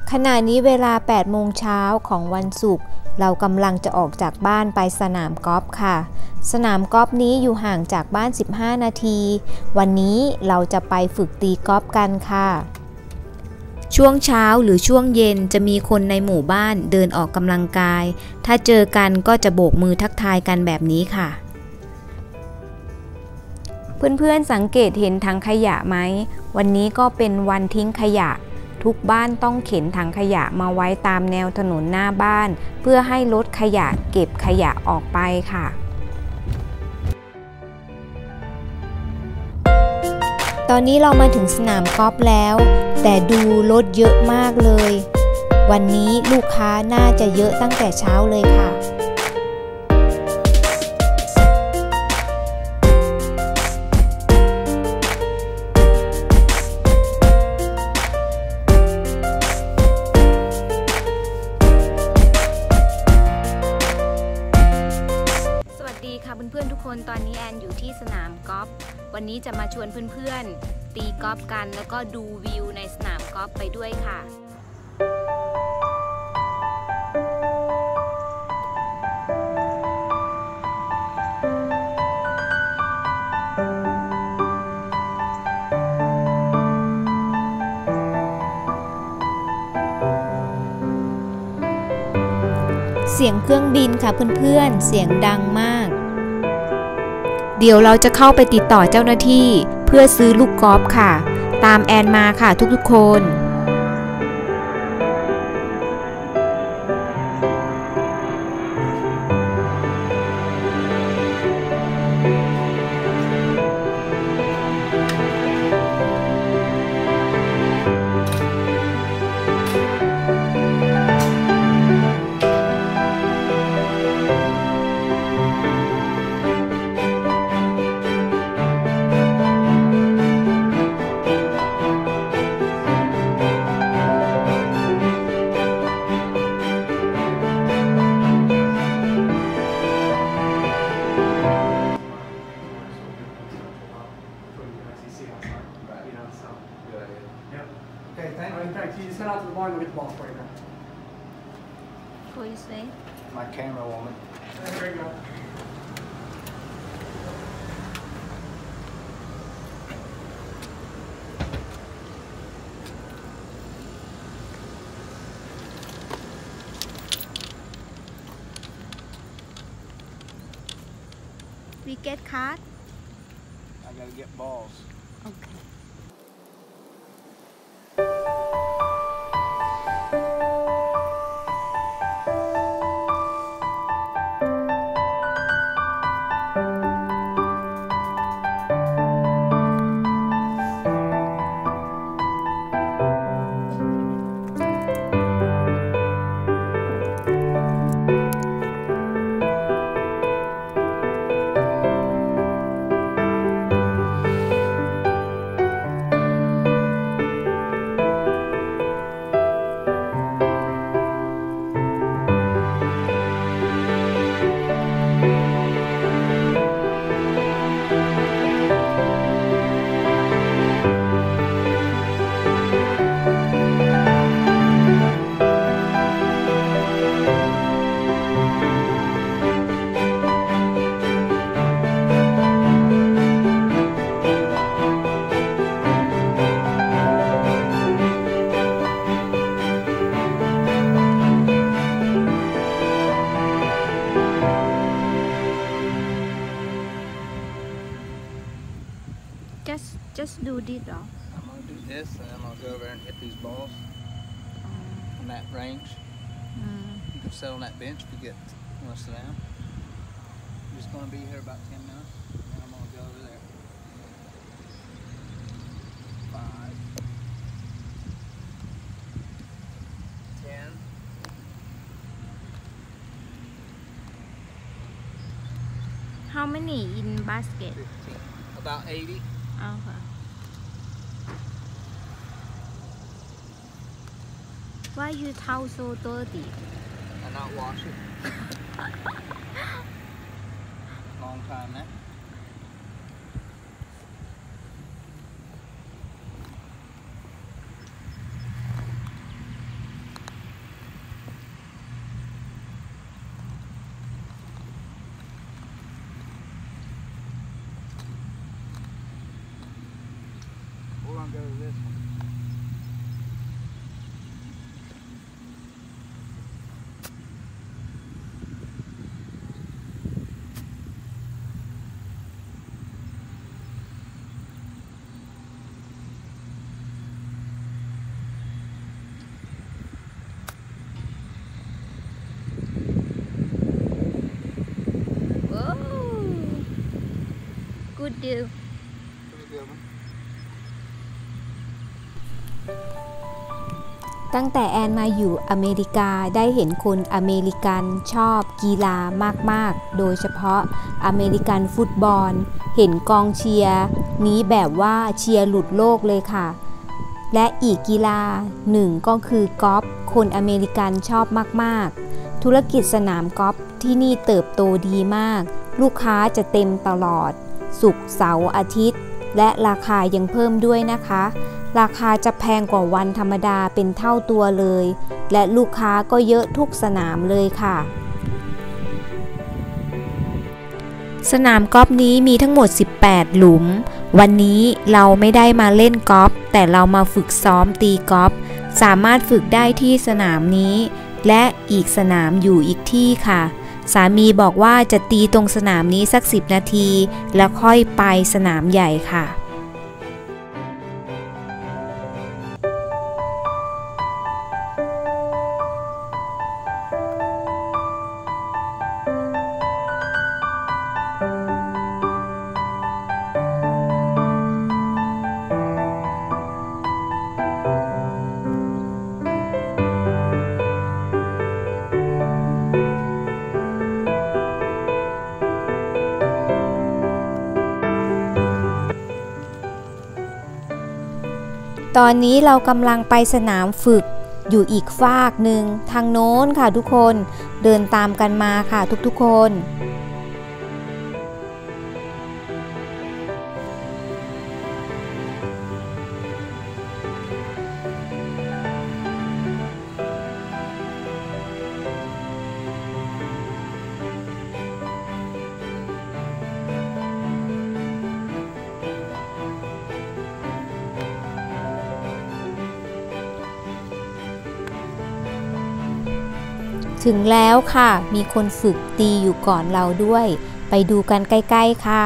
ขณะนี้เวลา 8 โมงเช้าของวันศุกร์เรากำลังจะออกจากบ้านไปสนามกอล์ฟค่ะสนามกอล์ฟนี้อยู่ห่างจากบ้าน15 นาทีวันนี้เราจะไปฝึกตีกอล์ฟกันค่ะช่วงเช้าหรือช่วงเย็นจะมีคนในหมู่บ้านเดินออกกำลังกายถ้าเจอกันก็จะโบกมือทักทายกันแบบนี้ค่ะเพื่อนๆสังเกตเห็นถังขยะไหมวันนี้ก็เป็นวันทิ้งขยะทุกบ้านต้องเข็นถังขยะมาไว้ตามแนวถนนหน้าบ้านเพื่อให้รถขยะเก็บขยะออกไปค่ะตอนนี้เรามาถึงสนามกอล์ฟแล้วแต่ดูรถเยอะมากเลยวันนี้ลูกค้าน่าจะเยอะตั้งแต่เช้าเลยค่ะเพื่อนๆทุกคนตอนนี้แอนอยู่ที่สนามกอล์ฟวันนี้จะมาชวนเพื่อนๆตีกอล์ฟกันแล้วก็ดูวิวในสนามกอล์ฟไปด้วยค่ะเสียงเครื่องบินค่ะเพื่อนๆเสียงดังมากเดี๋ยวเราจะเข้าไปติดต่อเจ้าหน้าที่เพื่อซื้อลูกกอล์ฟค่ะตามแอนมาค่ะทุกๆคน He's head out to the barn to get the ball for you now. What do you say? My camera woman. There you go. We get card? I gotta get balls. Okay. Just do this though. I'm gonna do this and I'm gonna go over and hit these balls in that range. You can sit on that bench if you want to sit down. I'm just gonna be here about 10 minutes and I'm gonna go over there. 5, 10. How many in basket? 15. About 80. Okay. Why you towel so dirty? I not wash it. Long time now. gonna go to this one. Whoa. Good deal. Pretty good one. ตั้งแต่แอนมาอยู่อเมริกาได้เห็นคนอเมริกันชอบกีฬามากๆโดยเฉพาะอเมริกันฟุตบอลเห็นกองเชียร์นี้แบบว่าเชียร์หลุดโลกเลยค่ะและอีกกีฬาหนึ่งก็คือกอล์ฟคนอเมริกันชอบมากๆธุรกิจสนามกอล์ฟที่นี่เติบโตดีมากลูกค้าจะเต็มตลอดศุกร์เสาร์อาทิตย์และราคายังเพิ่มด้วยนะคะราคาจะแพงกว่าวันธรรมดาเป็นเท่าตัวเลยและลูกค้าก็เยอะทุกสนามเลยค่ะสนามกอล์ฟนี้มีทั้งหมด18หลุมวันนี้เราไม่ได้มาเล่นกอล์ฟแต่เรามาฝึกซ้อมตีกอล์ฟสามารถฝึกได้ที่สนามนี้และอีกสนามอยู่อีกที่ค่ะสามีบอกว่าจะตีตรงสนามนี้สัก10นาทีแล้วค่อยไปสนามใหญ่ค่ะตอนนี้เรากำลังไปสนามฝึกอยู่อีกฟากหนึ่งทางโน้นค่ะทุกคนเดินตามกันมาค่ะทุกๆคน ถึงแล้วค่ะมีคนฝึกตีอยู่ก่อนเราด้วยไปดูกันใกล้ๆค่ะ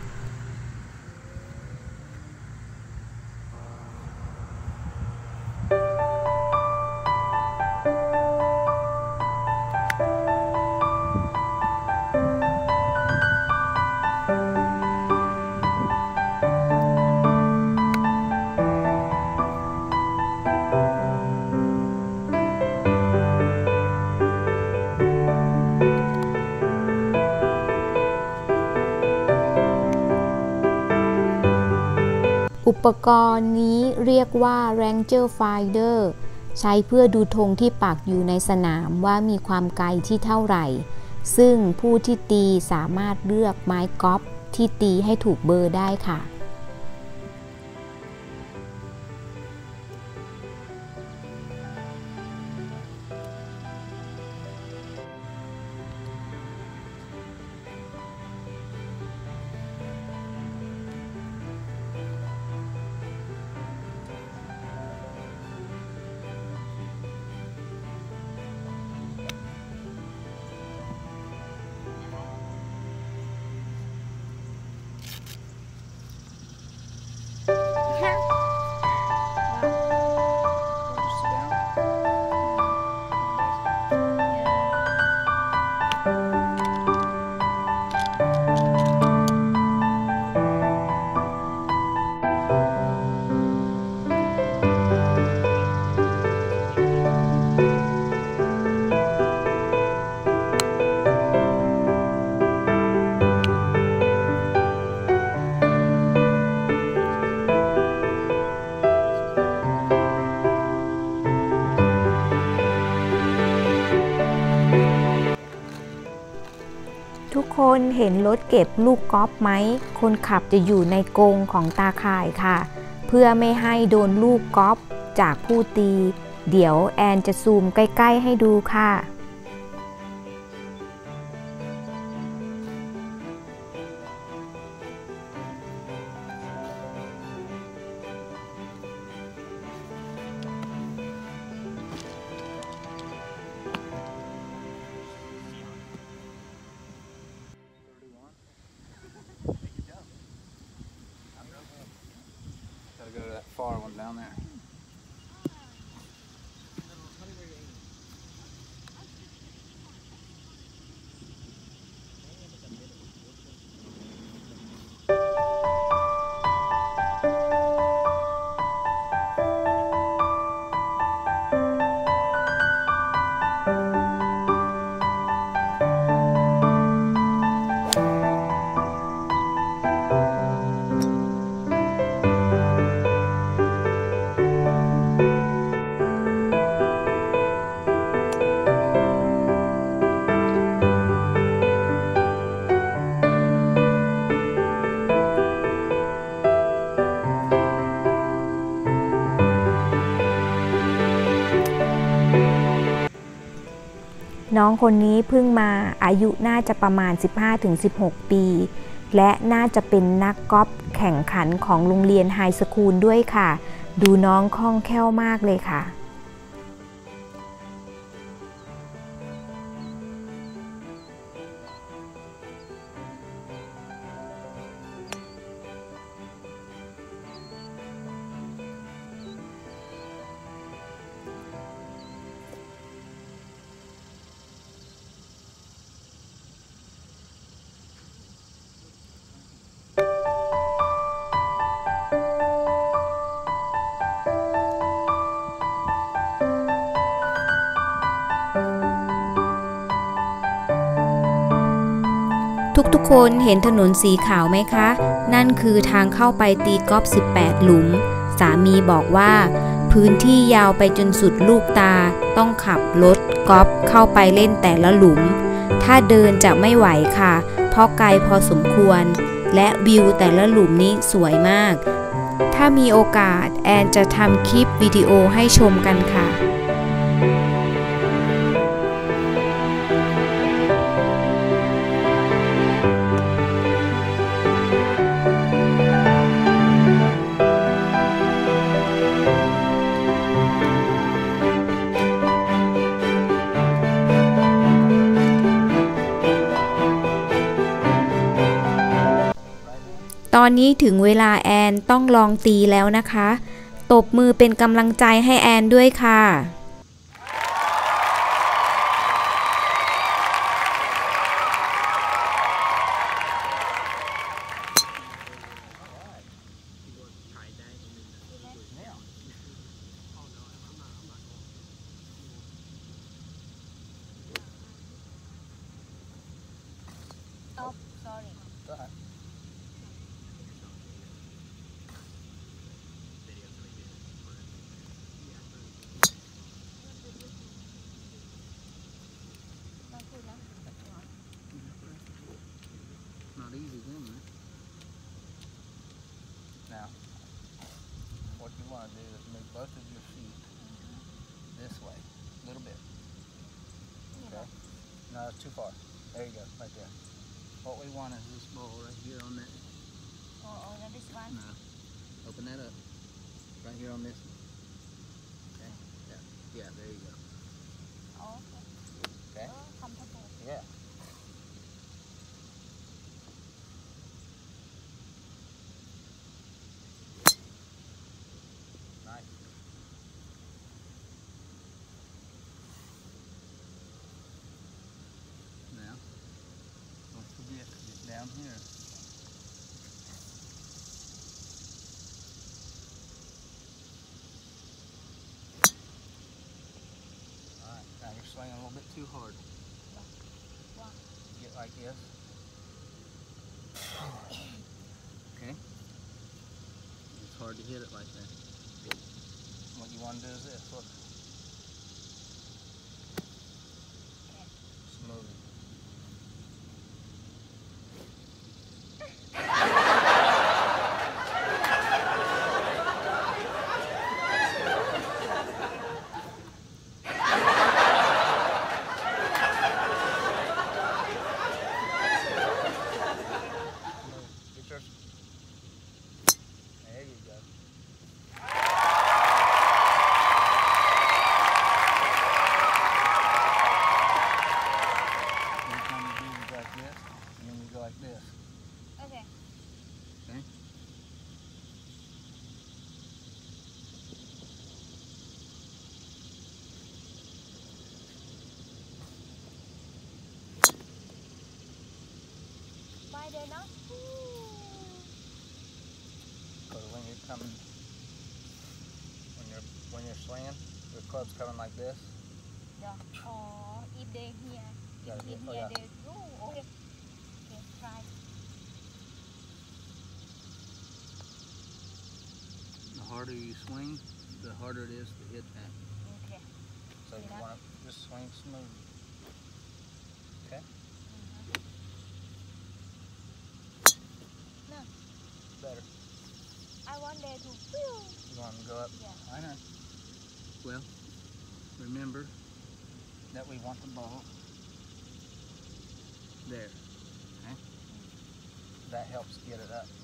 อุปกรณ์นี้เรียกว่า Ranger Finder ใช้เพื่อดูธงที่ปักอยู่ในสนามว่ามีความไกลที่เท่าไหร่ซึ่งผู้ที่ตีสามารถเลือกไม้กอล์ฟที่ตีให้ถูกเบอร์ได้ค่ะทุกคนเห็นรถเก็บลูกกอล์ฟไหมคนขับจะอยู่ในกรงของตาข่ายค่ะเพื่อไม่ให้โดนลูกกอล์ฟจากผู้ตีเดี๋ยวแอนจะซูมใกล้ๆให้ดูค่ะน้องคนนี้เพิ่งมาอายุน่าจะประมาณ 15-16 ปีและน่าจะเป็นนักกอล์ฟแข่งขันของโรงเรียนไฮสคูลด้วยค่ะดูน้องคล่องแคล่วมากเลยค่ะทุกๆคนเห็นถนนสีขาวไหมคะ นั่นคือทางเข้าไปตีกอล์ฟ 18 หลุม สามีบอกว่าพื้นที่ยาวไปจนสุดลูกตาต้องขับรถกอล์ฟเข้าไปเล่นแต่ละหลุม ถ้าเดินจะไม่ไหวค่ะ เพราะไกลพอสมควร และวิวแต่ละหลุมนี้สวยมาก ถ้ามีโอกาสแอนจะทำคลิปวิดีโอให้ชมกันค่ะตอนนี้ถึงเวลาแอนต้องลองตีแล้วนะคะตบมือเป็นกำลังใจให้แอนด้วยค่ะ Not easy then, right? Now, what you want to do is move both of your feet this way, a little bit. Okay? No, it's too far. There you go, right there. What we want is this ball right here on that. Oh, this one? No. Open that up. Right here on this one. Okay? Yeah, there you go. Oh, okay. Okay? Oh, comfortable. Yeah. Nice. Now, don't forget to get down here. Alright, now you're swinging a little bit too hard. Get like this. Okay? It's hard to hit it like that. What you want to do is this, look. Smooth. Get yours. There you go. Every time you do it like this, and then you go like this. Okay. Okay? Why they're not? Because when you're coming, when you're swinging, your club's coming like this. Yeah. Oh, if they here, Yeah, if oh, here yeah. they do. Okay. Okay, try. The harder you swing, the harder it is to hit that. Okay. So you Yeah. want to just swing smooth. Okay? No. Better. I want them to. You want them to go up? Yeah. I know. Well, remember that we want the ball There. Okay. That helps get it up.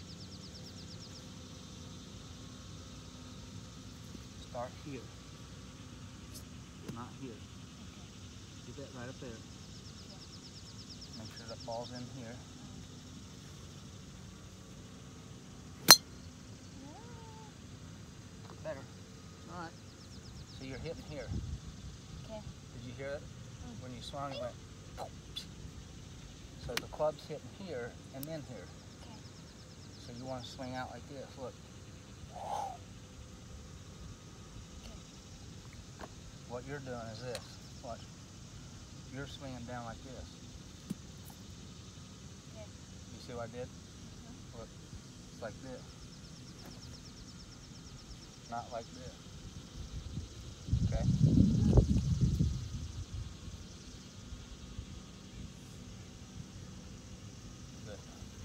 Start here. Not here. Get that right up there. Make sure that ball's in here. Better. All right. So you're hitting here. Okay. Did you hear it? When you swung, it went. So the club's hitting here and then here. Okay. So you want to swing out like this. Look. What you're doing is this. Watch. You're swinging down like this. Okay. You see what I did? Look. It's like this. Not like this. Okay? Good.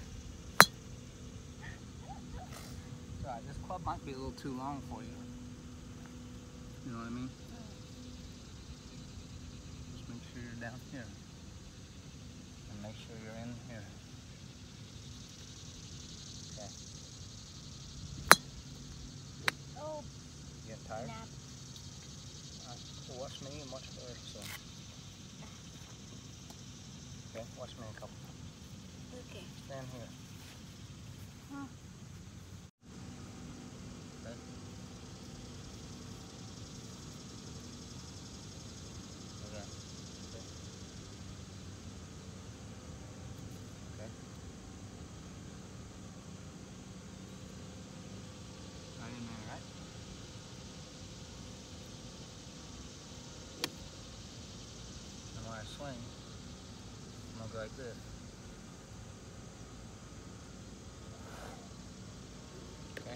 Alright, this club might be a little too long for you. You know what I mean? Just make sure you're down here. And make sure you're in here. Okay. Oh, You getting tired? nap. Well, watch me and watch her. So. Okay, watch me a couple. Okay. Stand here. Huh. Okay. Okay. Okay. Right in there, right? And when I swing, I'm gonna go like this. Okay.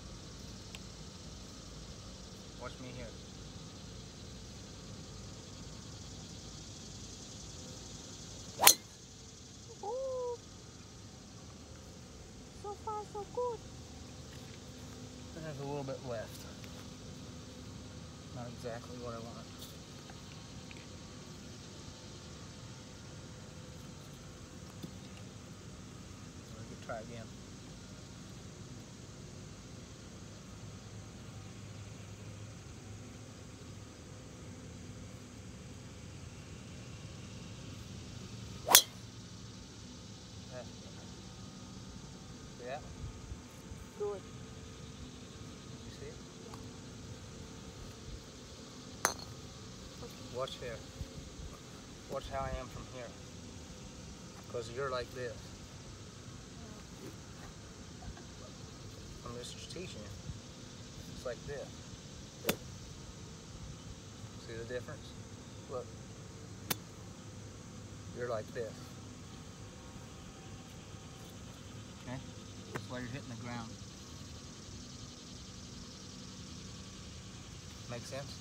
Watch me here. Ooh. So far, so good. There's a little bit left. Not exactly what I want. We could try again. See that? Good. Did you see it? Okay. Watch here. Watch how I am from here. Because you're like this. I'm just teaching you. It's like this. See the difference? Look. You're like this. Okay? That's why you're hitting the ground. Make sense?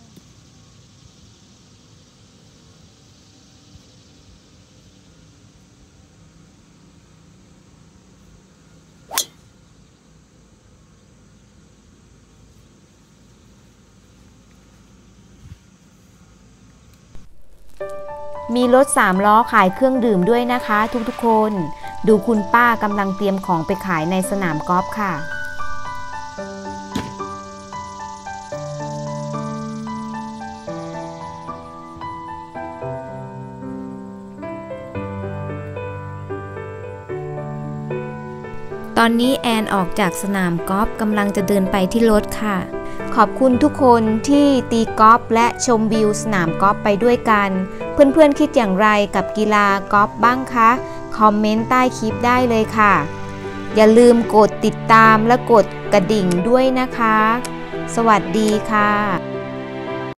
มีรถ3 ล้อขายเครื่องดื่มด้วยนะคะทุกๆคน ดูคุณป้ากำลังเตรียมของไปขายในสนามกอล์ฟค่ะ ตอนนี้แอนออกจากสนามกอล์ฟกำลังจะเดินไปที่รถค่ะ ขอบคุณทุกคนที่ตีกอล์ฟและชมวิวสนามกอล์ฟไปด้วยกัน เพื่อนๆคิดอย่างไรกับกีฬากอล์ฟบ้างคะคอมเมนต์ใต้คลิปได้เลยค่ะ อย่าลืมกดติดตามและกดกระดิ่งด้วยนะคะ สวัสดีค่ะ